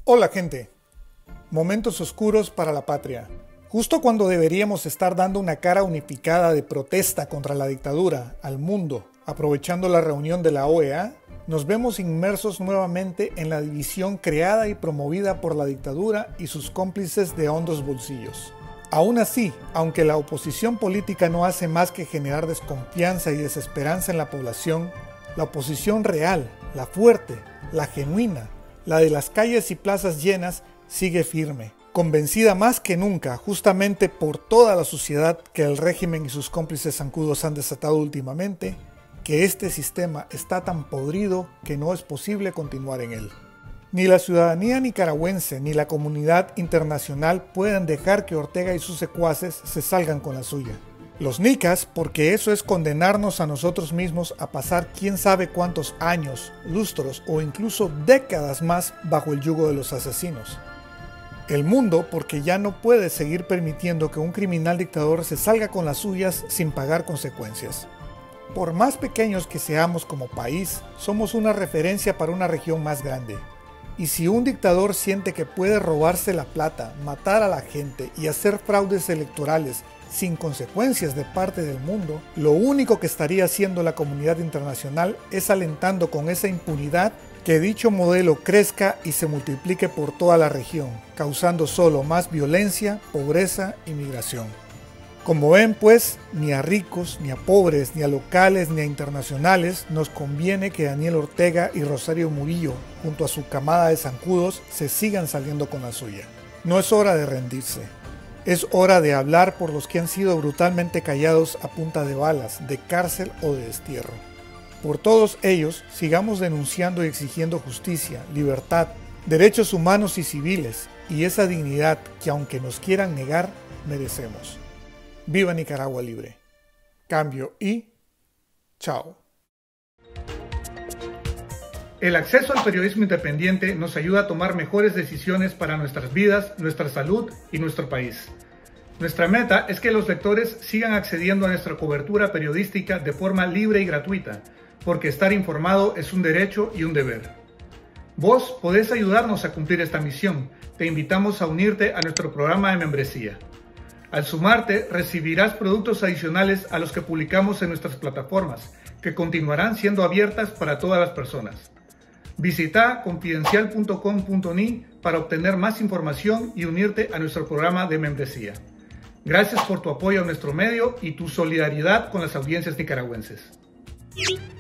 Hola gente, momentos oscuros para la patria. Justo cuando deberíamos estar dando una cara unificada de protesta contra la dictadura al mundo, aprovechando la reunión de la OEA, nos vemos inmersos nuevamente en la división creada y promovida por la dictadura y sus cómplices de hondos bolsillos. Aún así, aunque la oposición política no hace más que generar desconfianza y desesperanza en la población, la oposición real, la fuerte, la genuina, la de las calles y plazas llenas, sigue firme, convencida más que nunca, justamente por toda la suciedad que el régimen y sus cómplices zancudos han desatado últimamente, que este sistema está tan podrido que no es posible continuar en él. Ni la ciudadanía nicaragüense ni la comunidad internacional pueden dejar que Ortega y sus secuaces se salgan con la suya. Los nicas, porque eso es condenarnos a nosotros mismos a pasar quién sabe cuántos años, lustros o incluso décadas más bajo el yugo de los asesinos. El mundo, porque ya no puede seguir permitiendo que un criminal dictador se salga con las suyas sin pagar consecuencias. Por más pequeños que seamos como país, somos una referencia para una región más grande. Y si un dictador siente que puede robarse la plata, matar a la gente y hacer fraudes electorales sin consecuencias de parte del mundo, lo único que estaría haciendo la comunidad internacional es alentando con esa impunidad que dicho modelo crezca y se multiplique por toda la región, causando solo más violencia, pobreza y migración. Como ven pues, ni a ricos, ni a pobres, ni a locales, ni a internacionales nos conviene que Daniel Ortega y Rosario Murillo, junto a su camada de zancudos, se sigan saliendo con la suya. No es hora de rendirse. Es hora de hablar por los que han sido brutalmente callados a punta de balas, de cárcel o de destierro. Por todos ellos, sigamos denunciando y exigiendo justicia, libertad, derechos humanos y civiles, y esa dignidad que aunque nos quieran negar, merecemos. ¡Viva Nicaragua libre! Cambio y... ¡chao! El acceso al periodismo independiente nos ayuda a tomar mejores decisiones para nuestras vidas, nuestra salud y nuestro país. Nuestra meta es que los lectores sigan accediendo a nuestra cobertura periodística de forma libre y gratuita, porque estar informado es un derecho y un deber. Vos podés ayudarnos a cumplir esta misión. Te invitamos a unirte a nuestro programa de membresía. Al sumarte, recibirás productos adicionales a los que publicamos en nuestras plataformas, que continuarán siendo abiertas para todas las personas. Visita confidencial.com.ni para obtener más información y unirte a nuestro programa de membresía. Gracias por tu apoyo a nuestro medio y tu solidaridad con las audiencias nicaragüenses.